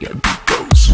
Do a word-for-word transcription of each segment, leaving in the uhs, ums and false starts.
that beat goes.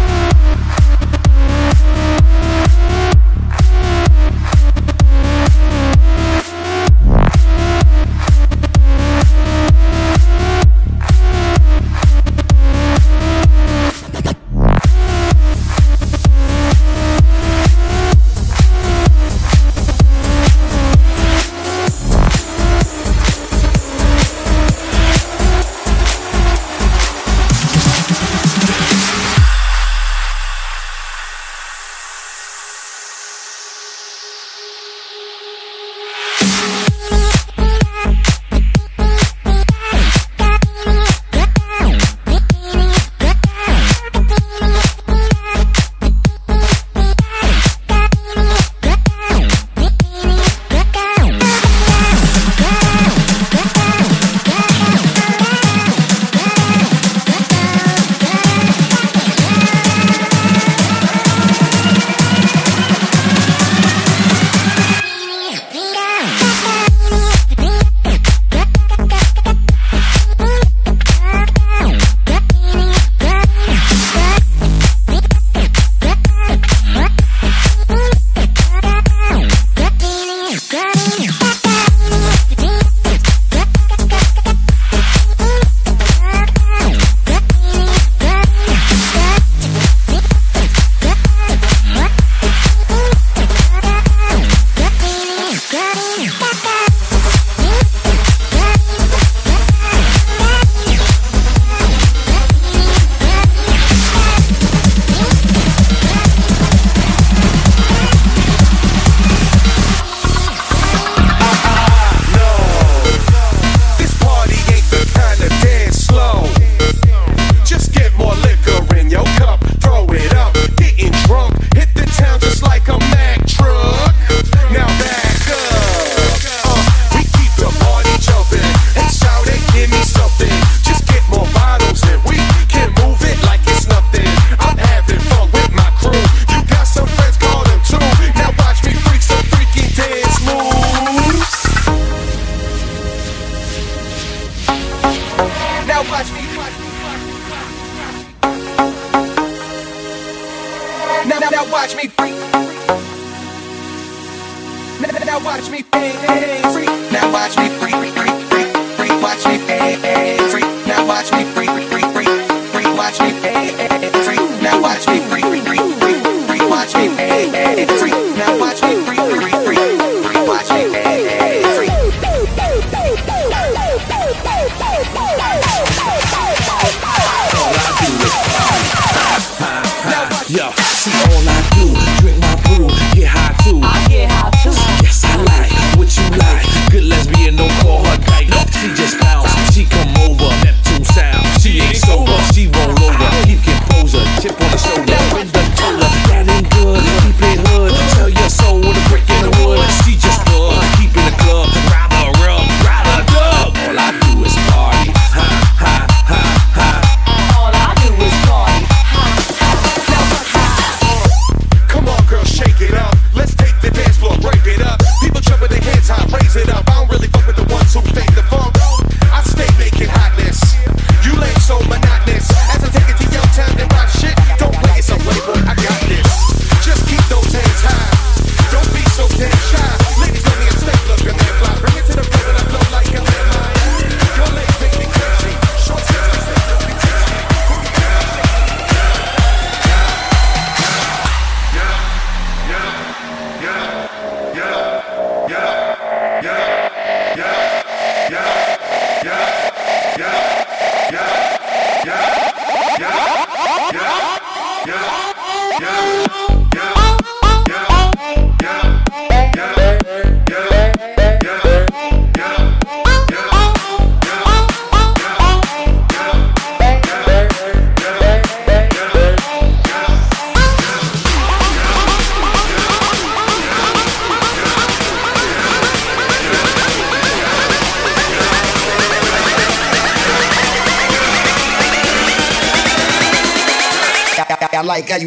I like how you.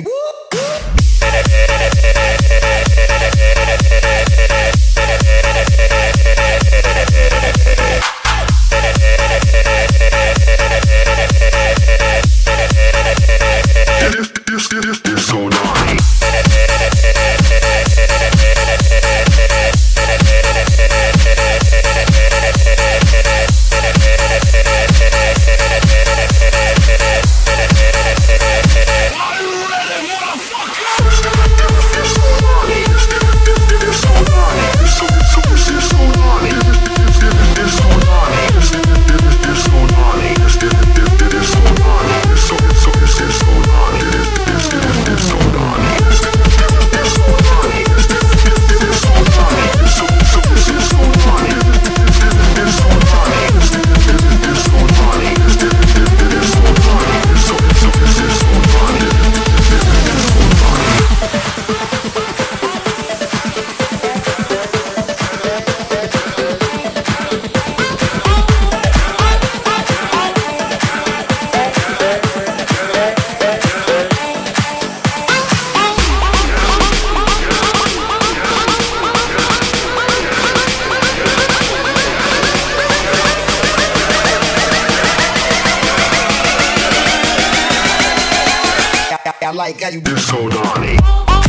I like how you You're so naughty.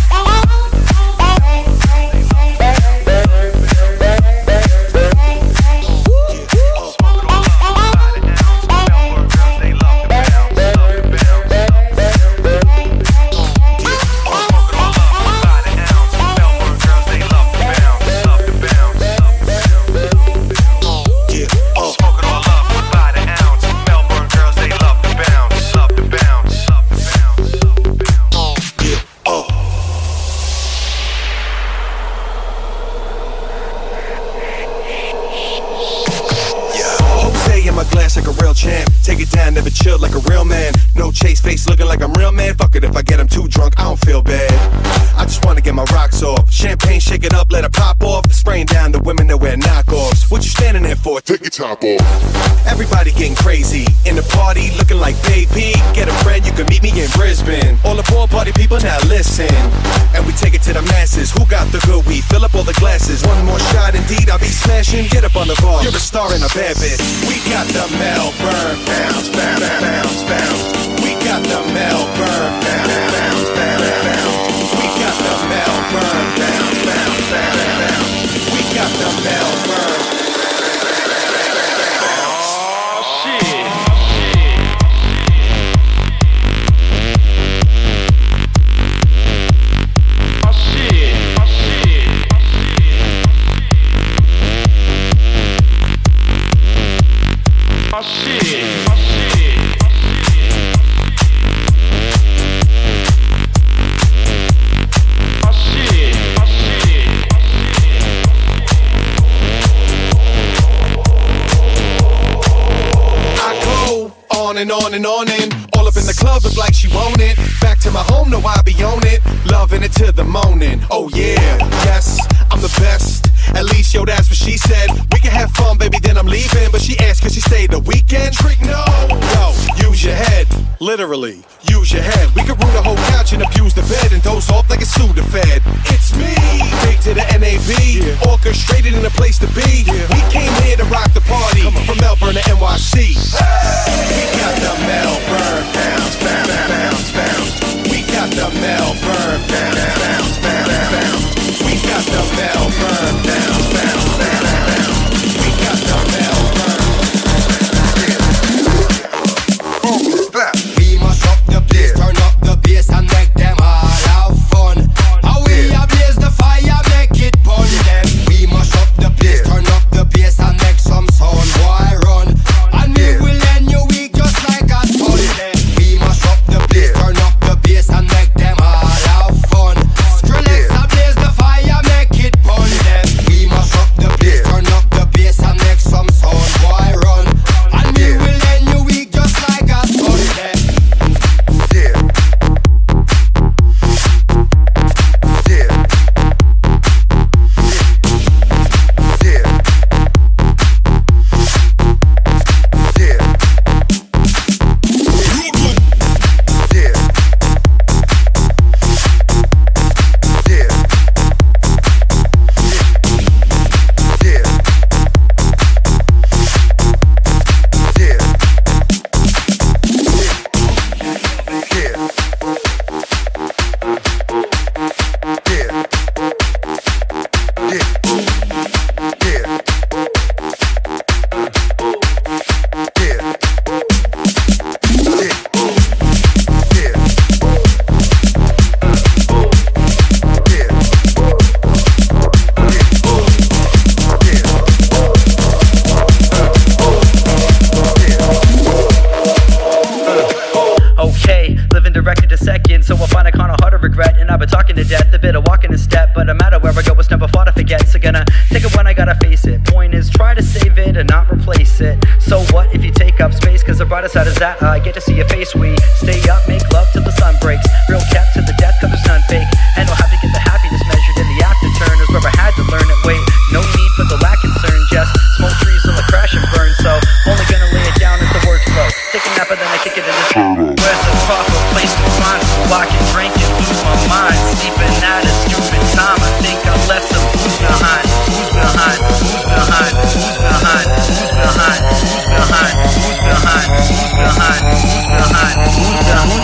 My glass like a real champ. Take it down, never chill like a real man. No chase face looking like I'm real man. Fuck it if I get him too drunk, I don't feel bad. I just wanna get my rocks off. Champagne, shake it up, let it pop off. Spraying down the women that wear knockoffs. What you standing there for? Take your top off. Everybody getting crazy in the party, looking like baby. Get a friend, you can meet me in Brisbane. All the pool party people now listen. And we take it to the masses. Who got the good weed? Fill up all the glasses. One more shot, indeed, I'll be smashing. Get up on the bar. You're a star in a bad bitch. We got the Melbourne bounce, bounce, bounce, bounce. We got the Melbourne bounce, bounce, bounce, bounce. We got the Melbourne bounce, bounce, bounce, bounce. We got the Melbourne. Oh shit. Oh shit. Oh shit. Oh shit. Oh shit. Oh shit. Oh shit. I go on and on and on and all up in the club, look like she want it. Back to my home, no, I be on it. Loving it to the morning. Oh yeah, yes, I'm the best. At least, yo, that's what she said. We can have fun, baby, then I'm leaving. But she asked, could she stay the weekend? Trick, no. Yo, use your head. Literally, use your head. We could rule the whole couch and abuse the bed and doze off like a Sudafed. It's me, big to the N A B. Yeah. Orchestrated in a place to be. Yeah. We came here to rock the party. From Melbourne to N Y C. Hey. We got the Melbourne bounce, bounce, bounce, bounce. We got the Melbourne bounce, bounce, bounce, bounce. We got the Melbourne bounce, bounce, bounce, bounce. We got the Melbourne. We must up the place, turn up the bass and make them all have fun. How we ablaze the fire, make it burn them. We must up the place, turn up the bass and make some sound. Why run? And we will end your week just like a Sunday. We must up the place. second, so I find it kinda hard to regret. And I've been talking to death, a bit of walking in step, but no matter where I go, it's never far to forget. So gonna take it when I gotta face it. Point is, try to save it and not replace it. So what if you take up space? Cause the brighter side is that I get to see your face. We stay up, make love till the sun breaks. Real kept to the death, cause there's none fake. And I'll have to get the happiness measured in the after turn. Is where I had to learn it. Wait, no need for the lack concern. Just smoke trees till I crash and burn. So only gonna lay it down as the words flow. Take a nap and then I kick it in the turbo. Where's the proper place to find? So I can drink and lose my mind. Sleeping at a stupid time. I think I left some who's behind. Who's behind? Who's behind? Who's behind? Who's behind? Who's behind? Who's behind? Who's behind? Who's behind? Who's behind? Who's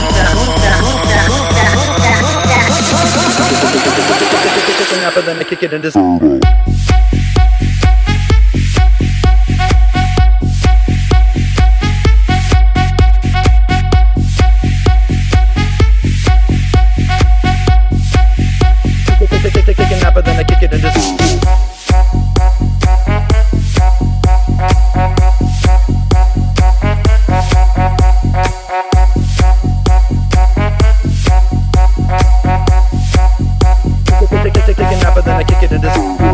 behind? Take a nap and then I kick it in this. Take a nap and then I kick it in this. Take a nap and then I kick it in this.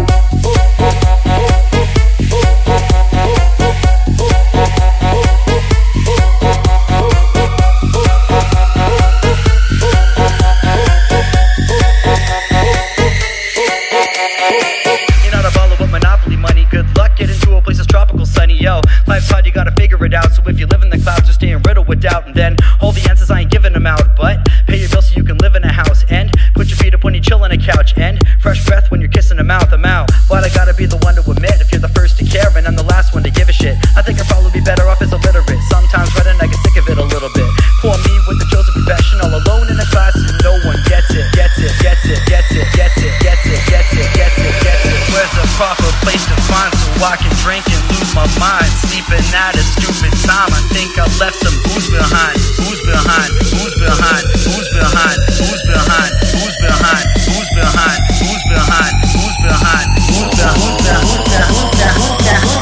Life's hard, you gotta figure it out. So if you live in the clouds, just stay in riddle with doubt. And then all the answers, I ain't giving them out. But pay your bills so you can live in a house. And put your feet up when you chill on a couch. And fresh breath when you're kissing a mouth. I'm out. But I gotta be the one to admit if you're the first to care and I'm the last one to give a shit. I think I'd probably be better off as illiterate. Sometimes read and I get sick of it a little bit. Poor me with the chosen profession, all alone in a class and no one gets it. Gets it, gets it, gets it, gets it, gets it, gets it, gets it, gets it. Where's the proper place to find so I can drink and lose my mind? Sleeping at a stupid time. I think I left some who's behind. Who's behind? Who's behind? Who's behind? Who's behind? Who's behind? Who's behind? Who's behind? Who's behind? Who's behind? Who's behind? Who's behind? Who's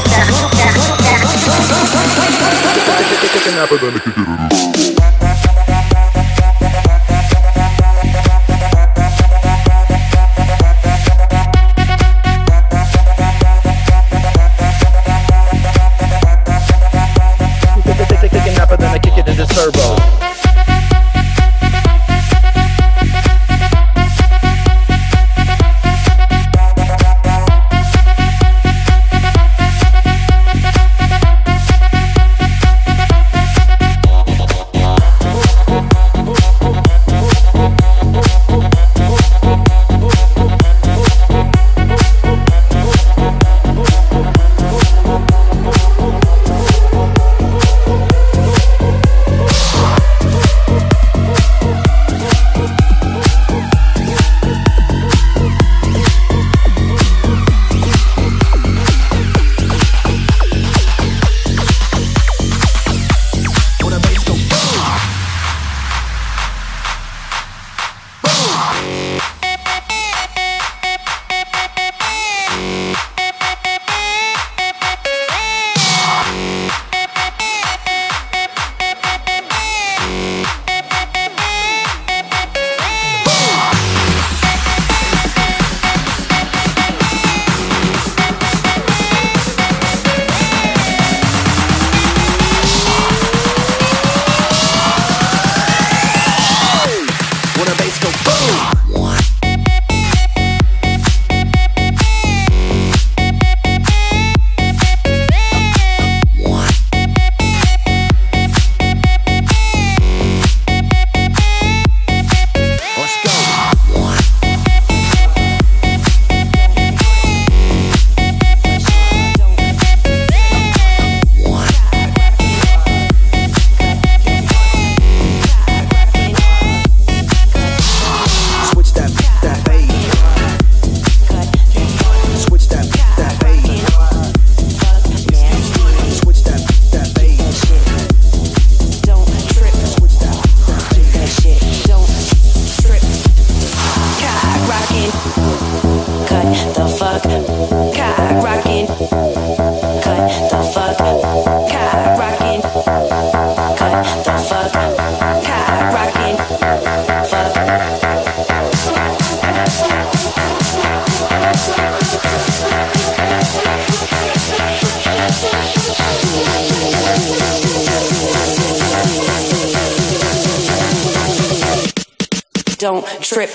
behind? Who's behind? Turbo. don't trip.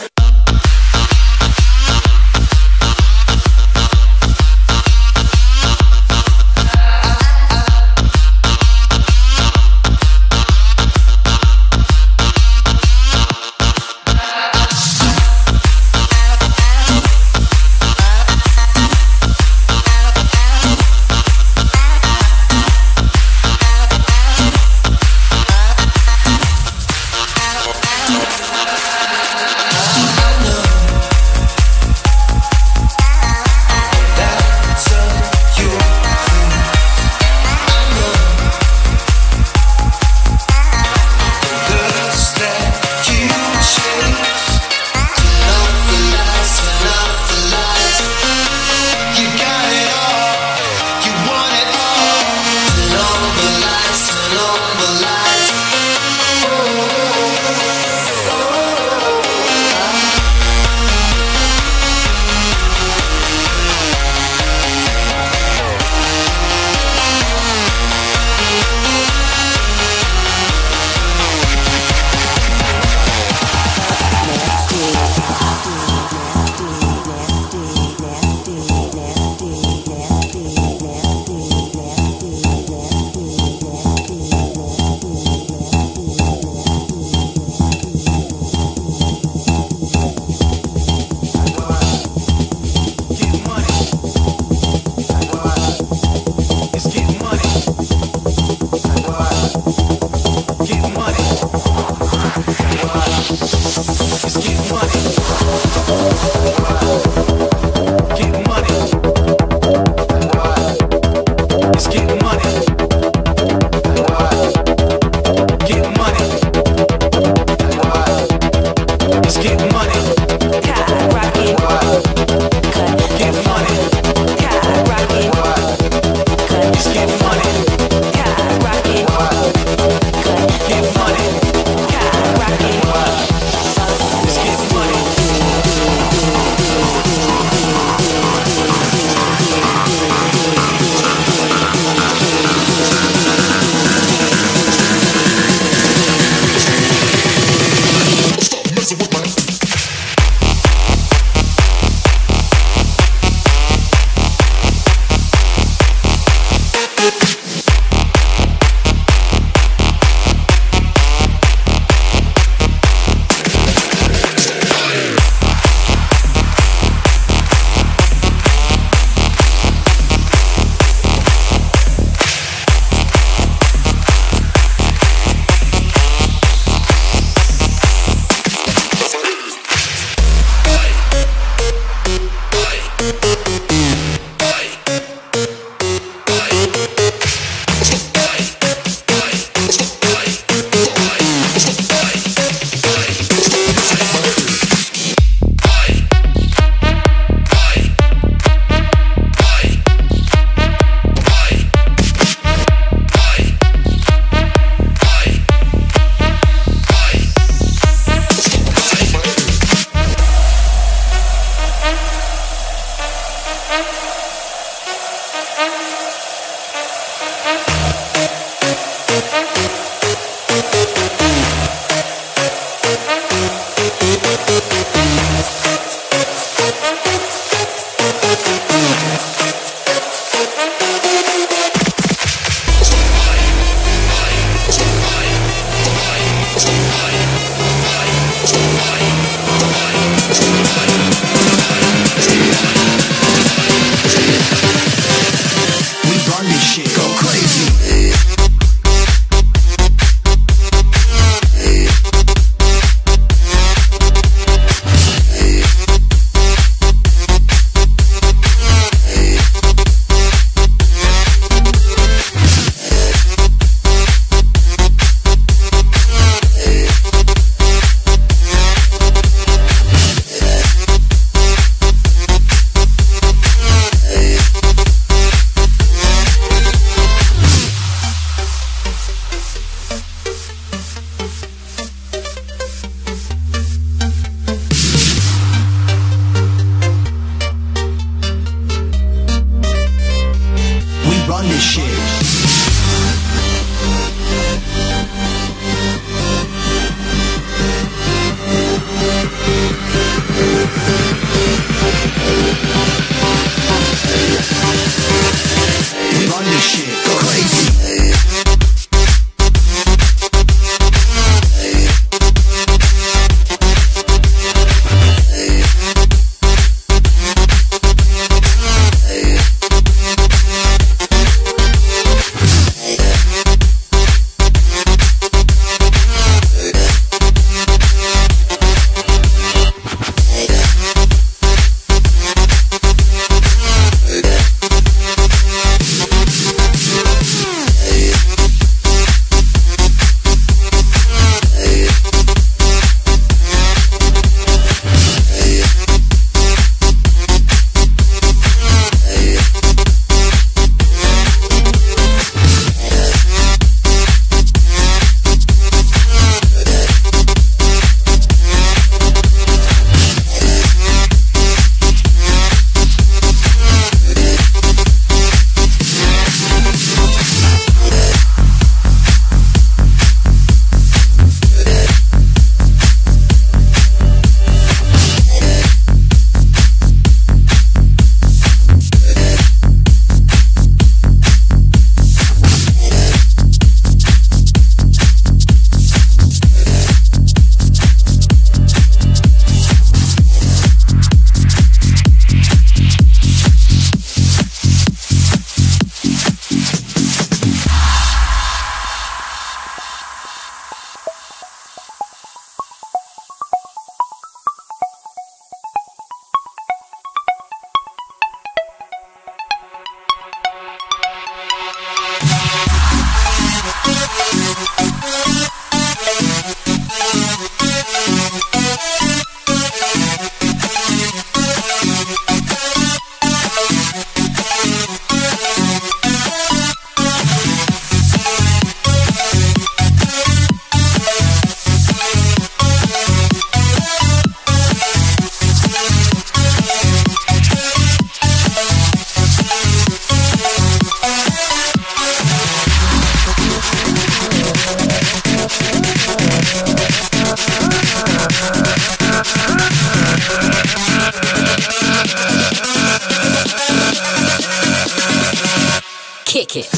kick it.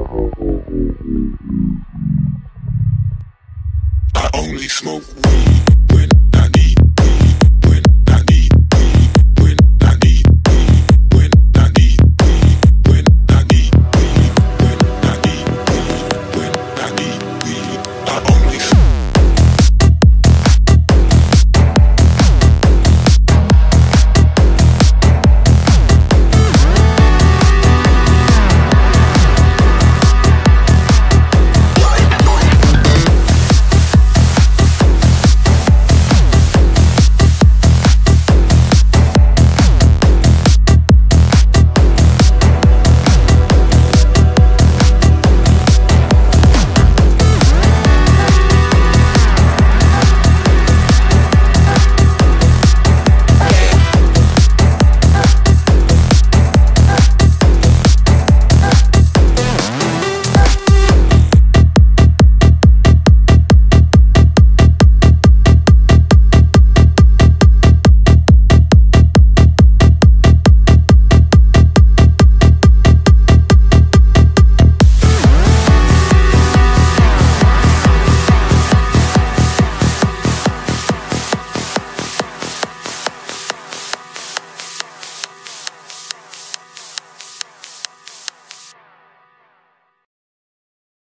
I only smoke weed.